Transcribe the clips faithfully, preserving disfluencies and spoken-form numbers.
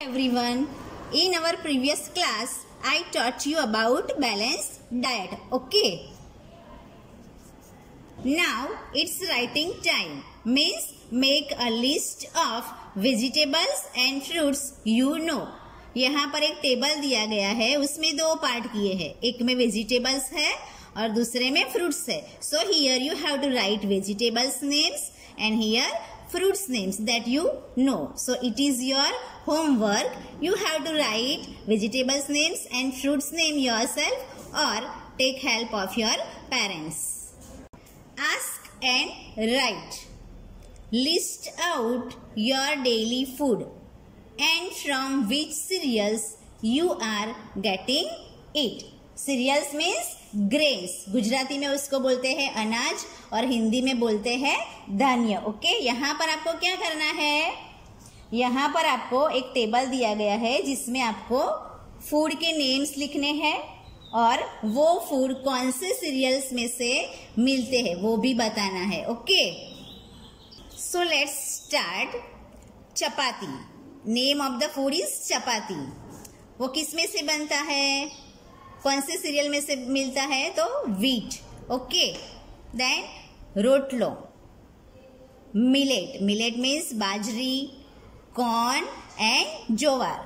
Everyone, in our previous class I taught you about balanced diet. Okay, now it's writing time. Means make a list of vegetables and fruits you know. यहाँ पर एक table दिया गया है, उसमें दो part किए हैं, एक में वेजिटेबल्स है और दूसरे में फ्रूट्स है. So here you have to write vegetables names and here fruits names that you know. So it is your homework. You have to write vegetables names and fruits name yourself or take help of your parents. Ask and write. List out your daily food and from which cereals you are getting it. Cereals means grains. Gujarati में उसको बोलते हैं अनाज और हिंदी में बोलते हैं धान्य. ओके, यहाँ पर आपको क्या करना है, यहाँ पर आपको एक टेबल दिया गया है जिसमें आपको फूड के नेम्स लिखने हैं और वो फूड कौन से सीरियल्स में से मिलते हैं वो भी बताना है. Okay, so let's start. Chapati, name of the food is chapati. वो किस में से बनता है, कौन से सीरियल में से मिलता है, तो wheat. Okay, then rotlo, millet. Millet means bajri, corn and jowar.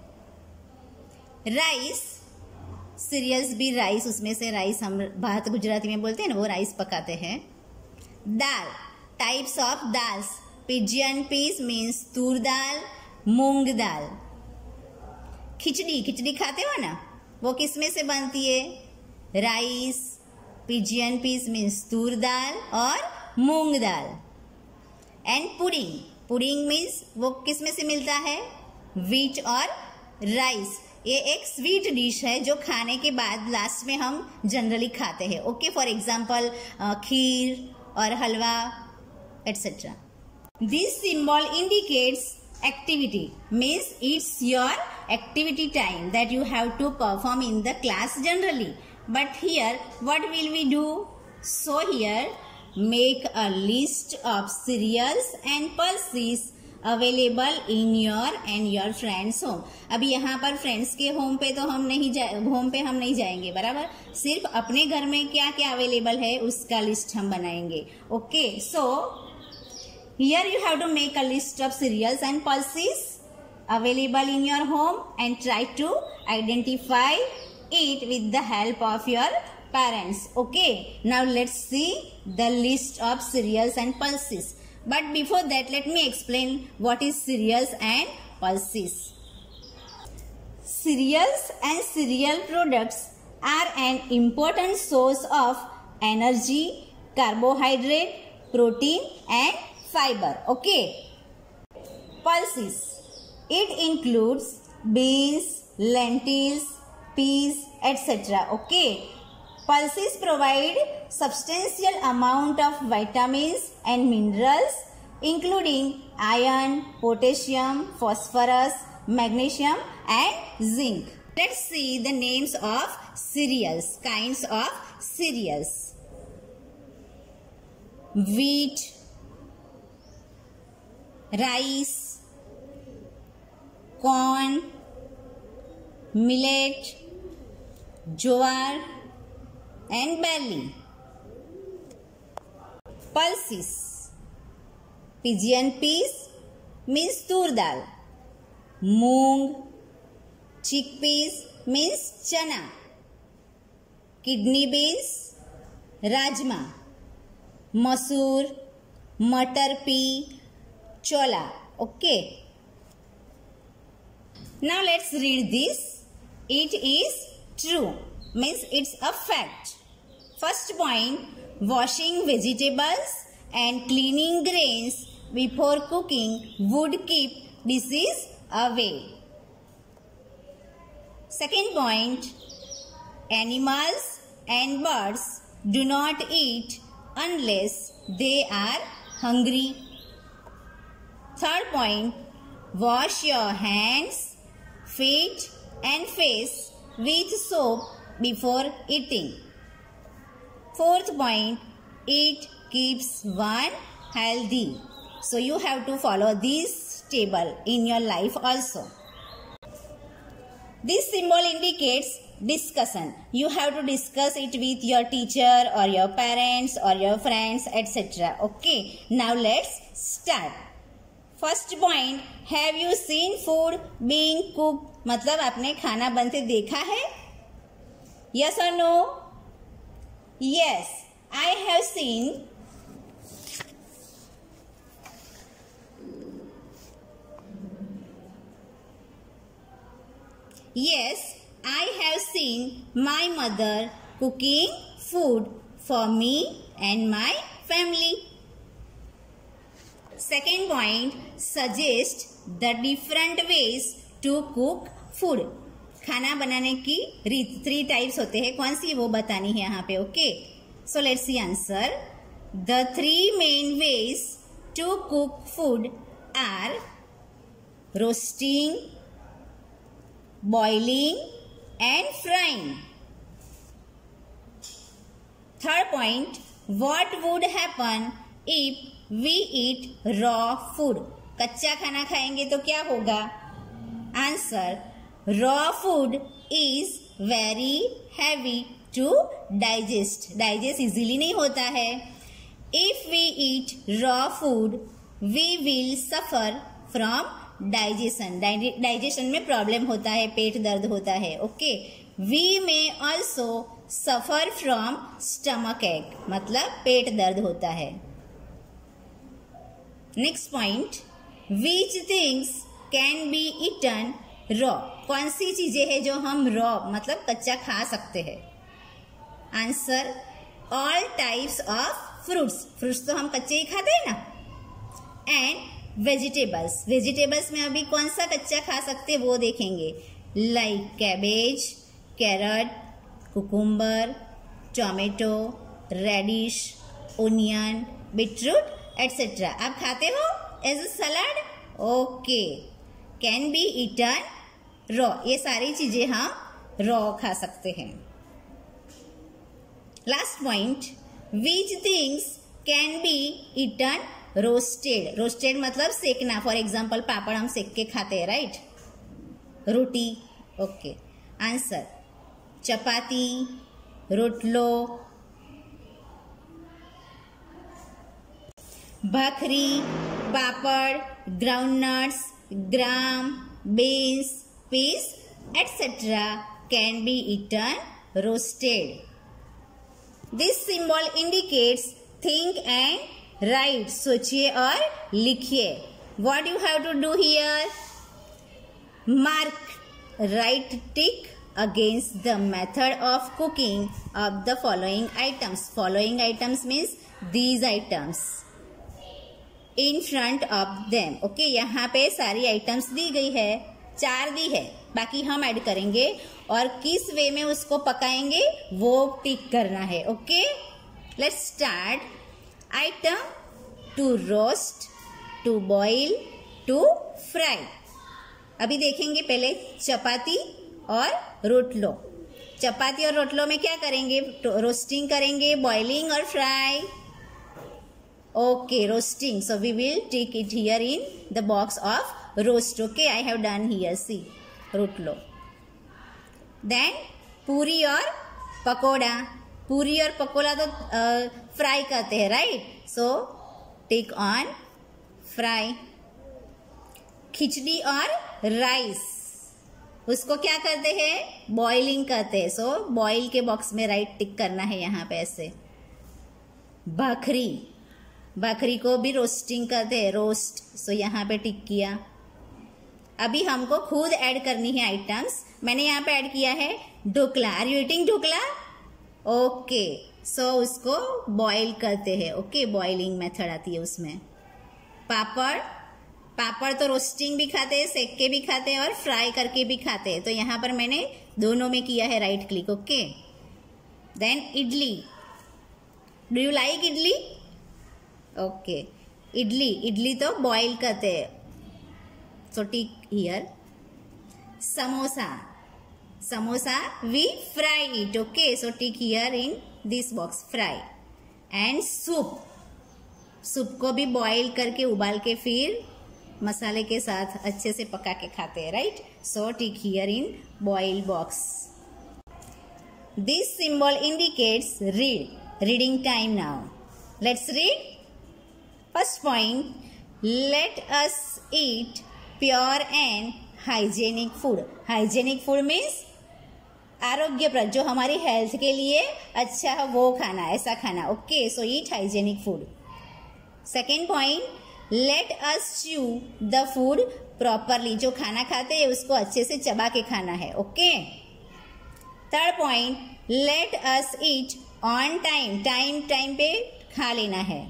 Rice, cereals भी राइस, उसमें से राइस हम भात गुजराती में बोलते हैं ना, वो राइस पकाते हैं. Dal, types of dals. Pigeon peas means toor dal, moong dal. Khichdi, khichdi खाते हो ना, वो किस में से बनती है, rice, pigeon peas means toor dal और moong dal. And pudding, pudding means वो किस में से मिलता है, व्हीट और राइस. ये एक स्वीट डिश है जो खाने के बाद लास्ट में हम जनरली खाते हैं. ओके, फॉर एग्जाम्पल खीर और halwa etcetera. This symbol indicates activity, means it's your activity time that you have to perform in the class generally. But here what will we do, so here make a list of cereals and pulses available in your and your friends home. अभी यहाँ पर friends के home पे तो हम नहीं जा home पे हम नहीं जाएंगे, बराबर. सिर्फ अपने घर में क्या क्या अवेलेबल है उसका लिस्ट हम बनाएंगे. Okay, so here you have to make a list of cereals and pulses available in your home and try to identify it with the help of your parents. Okay, now let's see the list of cereals and pulses. But before that, let me explain what is cereals and pulses. Cereals and cereal products are an important source of energy, carbohydrate, protein and fiber. Okay, pulses, it includes beans, lentils, peas, etc. Okay, pulses provide substantial amount of vitamins and minerals including iron, potassium, phosphorus, magnesium and zinc. Let's see the names of cereals, kinds of cereals. Wheat, rice, corn, millet, jowar and barley. Pulses, pigeon peas means tur dal, moong, chickpeas means chana, kidney beans, rajma, masoor, matar pea, chola. Okay, now let's read this. It is true means it's a fact. First point, washing vegetables and cleaning grains before cooking would keep disease away. Second point, animals and birds do not eat unless they are hungry. Third point, wash your hands, feet and face with soap before eating. Fourth point, it keeps one healthy. So you have to follow this table in your life also. This symbol indicates discussion. You have to discuss it with your teacher or your parents or your friends, et cetera. Okay, now let's start. First point, have you seen food being cooked? मतलब आपने खाना बनते देखा है? Yes or no? Yes, I have seen. Yes, I have seen my mother cooking food for me and my family. Second point, suggest the different ways to cook food. खाना बनाने की रीत, थ्री टाइप्स होते हैं, कौन सी वो बतानी है यहाँ पे. Okay, so let's see answer. The three main ways to cook food are roasting, boiling and frying. Third point, what would happen if we eat raw food? कच्चा खाना खाएंगे तो क्या होगा? Answer, raw food is very heavy to digest. Digest easily नहीं होता है. If we eat raw food, we will suffer from digestion. Digestion में प्रॉब्लम होता है, पेट दर्द होता है. Okay, we may also suffer from stomach ache, मतलब पेट दर्द होता है. Next point, which things can be eaten raw? कौन सी चीजें हैं जो हम रॉ मतलब कच्चा खा सकते हैं? Answer, all types of fruits. Fruits तो हम कच्चे ही खाते हैं ना. And vegetables. वेजिटेबल्स में अभी कौन सा कच्चा खा सकते वो देखेंगे. Like cabbage, carrot, cucumber, tomato, radish, onion, beetroot etcetera. आप खाते हो as a salad? Okay, can be eaten raw. ये सारी चीजें हम रॉ खा सकते हैं. Last point, which things can be eaten roasted. Roasted मतलब सेकना. फॉर एग्जाम्पल पापड़ हम सेक के खाते हैं, right. Roti. Okay, answer, chapati, rotlo, bhakri, papad, groundnuts, gram, beans, peas etcetera can be eaten roasted. This symbol indicates think and right. सोचिए और लिखिए. What you have to do here? Mark, right tick against the method of cooking of the following items. Following items means these items in front of them. Okay, यहाँ पे सारी items दी गई है, चार दी है, बाकी हम ऐड करेंगे और किस वे में उसको पकाएंगे वो टिक करना है. Okay, let's start. Item, to roast, to boil, to fry. अभी देखेंगे पहले चपाती और रोटलो. चपाती और रोटलो में क्या करेंगे? रोस्टिंग करेंगे, बॉइलिंग और fry. Okay, roasting. So we will take it here in the box of roast. Okay, I have done here. See, rotlo. Then puri और पकोड़ा. पूरी और पकोड़ा तो फ्राई करते हैं, right. So tick on fry. Khichdi और राइस, उसको क्या करते हैं? बॉइलिंग करते हैं. सो बॉइल के बॉक्स में राइट टिक करना है यहाँ पे ऐसे. भाखरी, भाखरी को भी रोस्टिंग करते हैं, रोस्ट. सो यहाँ पे टिक किया. अभी हमको खुद ऐड करनी है आइटम्स. मैंने यहाँ पे ऐड किया है dhokla. Are you eating dhokla? Okay, so उसको बॉईल करते हैं. ओके, बॉइलिंग मेथड आती है उसमें. पापड़, पापड़ तो रोस्टिंग भी खाते हैं, सेक के भी खाते हैं और फ्राई करके भी खाते हैं. तो यहाँ पर मैंने दोनों में किया है right click. Okay, then idli. Do you like idli? Okay, idli. Idli तो बॉईल करते हैं. So tick here. Samosa, samosa we fry it. Okay, so tick here in this box, fry. And soup, soup को भी बॉईल करके उबाल के फिर मसाले के साथ अच्छे से पका के खाते हैं, right? So tick here in boil box. This symbol indicates read. Reading time now. Let's read. First point, let us eat pure and hygienic food. Hygienic food means आरोग्यप्रद, जो हमारी हेल्थ के लिए अच्छा है वो खाना, ऐसा खाना. Okay, so eat hygienic food. Second point, let us chew the food properly. जो खाना खाते हैं उसको अच्छे से चबा के खाना है. Okay. Third point, let us eat on time. Time time पे खा लेना है.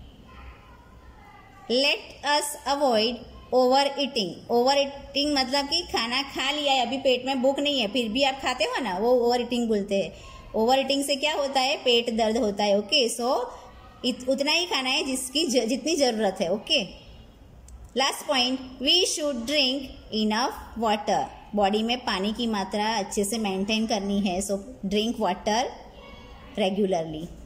Let us avoid over eating. Over eating मतलब कि खाना खा लिया है, अभी पेट में भूख नहीं है, फिर भी आप खाते हो ना, वो ओवर ईटिंग बोलते हैं. ओवर ईटिंग से क्या होता है? पेट दर्द होता है. ओके, सो उतना ही खाना है जिसकी ज, जितनी जरूरत है. Okay. Last point, we should drink enough water. Body में पानी की मात्रा अच्छे से मेंटेन करनी है. So drink water regularly.